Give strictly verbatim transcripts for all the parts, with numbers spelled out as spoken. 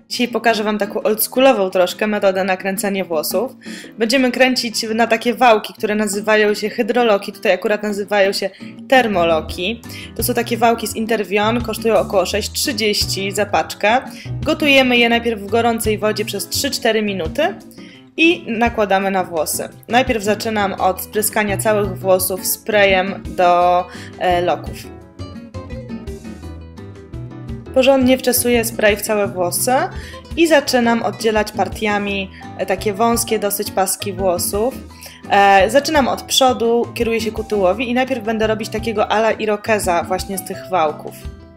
Dzisiaj pokażę Wam taką oldschoolową troszkę metodę na kręcenie włosów. Będziemy kręcić na takie wałki, które nazywają się hydroloki, tutaj akurat nazywają się termoloki. To są takie wałki z Intervion, kosztują około sześć trzydzieści za paczkę. Gotujemy je najpierw w gorącej wodzie przez trzy cztery minuty i nakładamy na włosy. Najpierw zaczynam od spryskania całych włosów sprayem do e, loków. Porządnie wczesuję spray w całe włosy i zaczynam oddzielać partiami takie wąskie dosyć paski włosów. E, zaczynam od przodu, kieruję się ku tyłowi i najpierw będę robić takiego ala irokeza właśnie z tych wałków.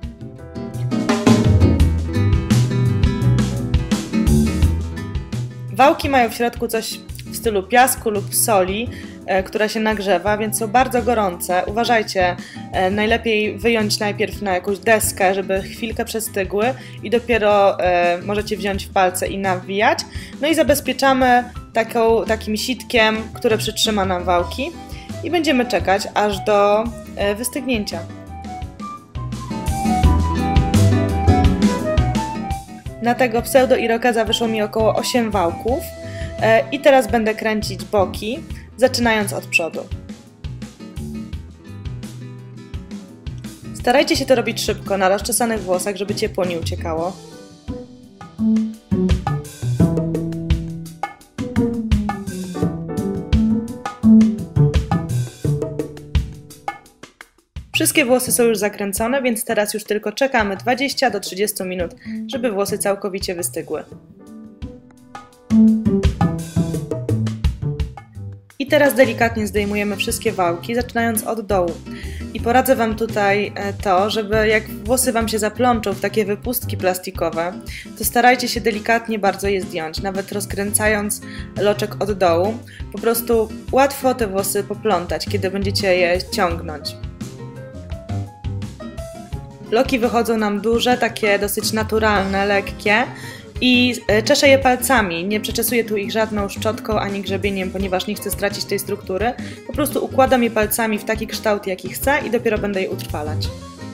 Wałki mają w środku coś w stylu piasku lub soli, e, która się nagrzewa, więc są bardzo gorące. Uważajcie, e, najlepiej wyjąć najpierw na jakąś deskę, żeby chwilkę przestygły i dopiero e, możecie wziąć w palce i nawijać. No i zabezpieczamy taką, takim sitkiem, które przytrzyma nam wałki i będziemy czekać aż do e, wystygnięcia. Na tego pseudo-irokeza wyszło mi około osiem wałków i teraz będę kręcić boki, zaczynając od przodu. Starajcie się to robić szybko, na rozczesanych włosach, żeby ciepło nie uciekało. Wszystkie włosy są już zakręcone, więc teraz już tylko czekamy dwadzieścia do trzydziestu minut, żeby włosy całkowicie wystygły. I teraz delikatnie zdejmujemy wszystkie wałki, zaczynając od dołu. I poradzę Wam tutaj to, żeby jak włosy Wam się zaplączą w takie wypustki plastikowe, to starajcie się delikatnie bardzo je zdjąć, nawet rozkręcając loczek od dołu. Po prostu łatwo te włosy poplątać, kiedy będziecie je ciągnąć. Loki wychodzą nam duże, takie dosyć naturalne, lekkie i czeszę je palcami. Nie przeczesuję tu ich żadną szczotką ani grzebieniem, ponieważ nie chcę stracić tej struktury. Po prostu układam je palcami w taki kształt, jaki chcę i dopiero będę je utrwalać.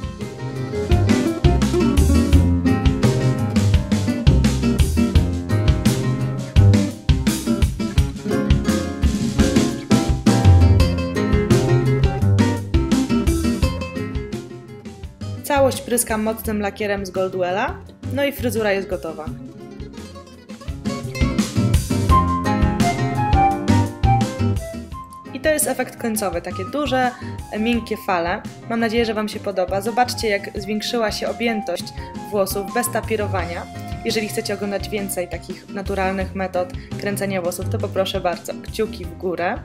Całość pryskam mocnym lakierem z Goldwella, no i fryzura jest gotowa. I to jest efekt końcowy, takie duże, miękkie fale. Mam nadzieję, że Wam się podoba. Zobaczcie, jak zwiększyła się objętość włosów bez tapirowania. Jeżeli chcecie oglądać więcej takich naturalnych metod kręcenia włosów, to poproszę bardzo, kciuki w górę.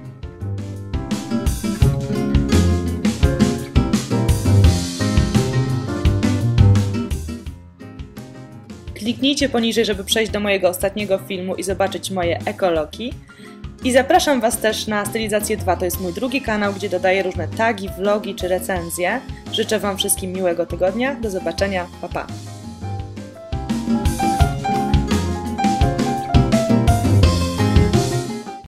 Kliknijcie poniżej, żeby przejść do mojego ostatniego filmu i zobaczyć moje ekoloki. I zapraszam Was też na Stylizację dwa, to jest mój drugi kanał, gdzie dodaję różne tagi, vlogi czy recenzje. Życzę Wam wszystkim miłego tygodnia, do zobaczenia, pa pa!